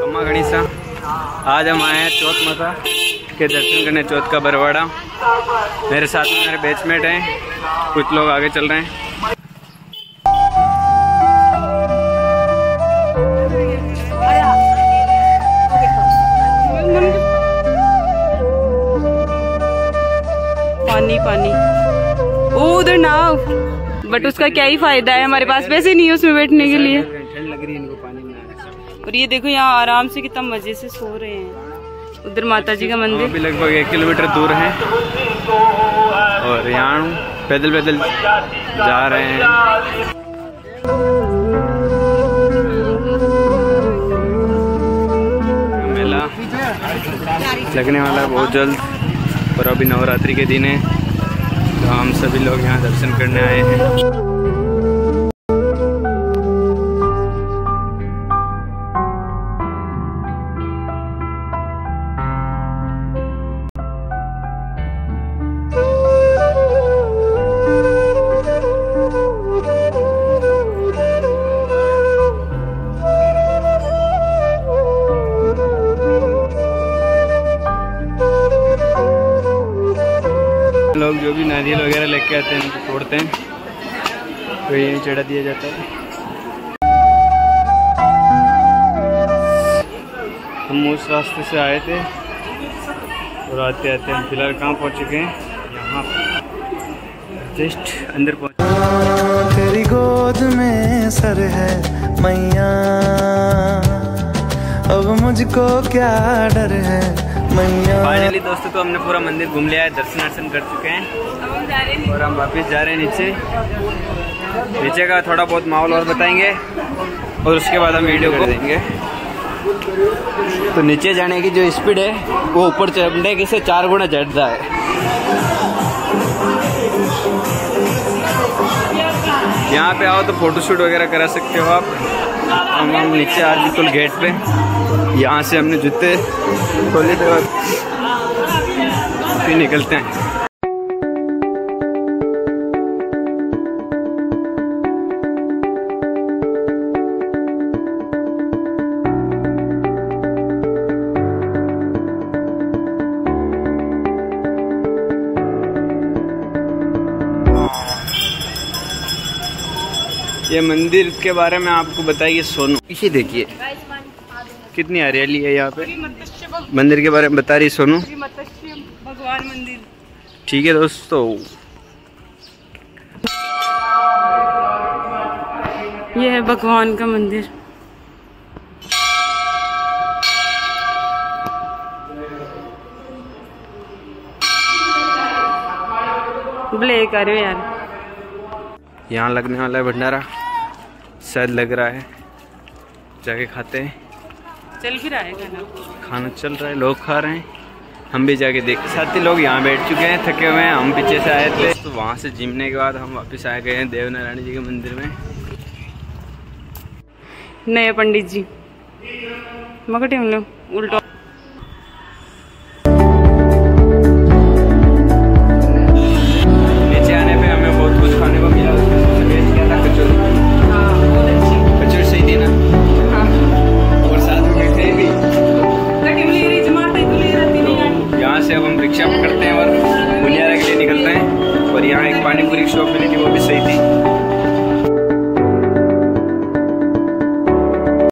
अम्मा गणेशा। आज हम आए हैं चौथ माता के दर्शन करने, चौथ का बरवाड़ा। मेरे साथ में मेरे बैचमेट हैं, कुछ लोग आगे चल रहे हैं। पानी पानी उधर नाव, बट उसका क्या ही फायदा है, हमारे पास पैसे नहीं है उसमें बैठने के लिए। ठंड लग रही है इनको पानी में। और ये देखो यहाँ आराम से कितना मजे से सो रहे हैं। उधर माता जी का मंदिर भी लगभग 1 किलोमीटर दूर है और यहाँ पैदल पैदल जा रहे हैं। मेला लगने वाला है बहुत जल्द और अभी नवरात्रि के दिन है, तो हम सभी लोग यहाँ दर्शन करने आए हैं। लोग जो भी नारियल वगैरह लेके आते हैं उनको तोड़ते हैं, तो यहीं चढ़ा दिया जाता है। हम उस रास्ते से आए थे और आते आते हम फिलहाल कहाँ पहुँच चुके हैं, यहाँ जस्ट अंदर पहुँच। तेरी गोद में सर है मैया, अब मुझको क्या डर है मैया। फाइनली दोस्तों, तो हमने पूरा मंदिर घूम लिया है, दर्शन वर्शन कर चुके हैं और हम वापस जा रहे हैं नीचे। नीचे का थोड़ा बहुत माहौल और बताएंगे और उसके बाद हम वीडियो कर देंगे। तो नीचे जाने की जो स्पीड है वो ऊपर चढ़ने के से 4 गुना ज़्यादा है। यहाँ पे आओ तो फोटोशूट वगैरह करा सकते हो आप। हम नीचे आ बिल्कुल गेट पे, यहाँ से हमने जूते खोले थे और फिर निकलते हैं। ये मंदिर के बारे में आपको बताइए सोनू। इसे देखिए कितनी हरियाली है यहाँ पे। मंदिर के बारे में बता रही सोनू। भगवान मंदिर। ठीक है दोस्तों, ये है भगवान का मंदिर। ब्लैक आ रहे हो यार। यहाँ लगने वाला है भंडारा, शायद लग रहा है, जाके खाते हैं। चल फिर आए खाना चल रहा है, लोग खा रहे हैं, हम भी जाके देख। साथी लोग यहाँ बैठ चुके हैं, थके हुए हैं। हम पीछे से आए थे, तो वहाँ से जिमने के बाद हम वापस आ गए हैं देवनारायण जी के मंदिर में। नए पंडित जी मगटे हम लोग उल्टा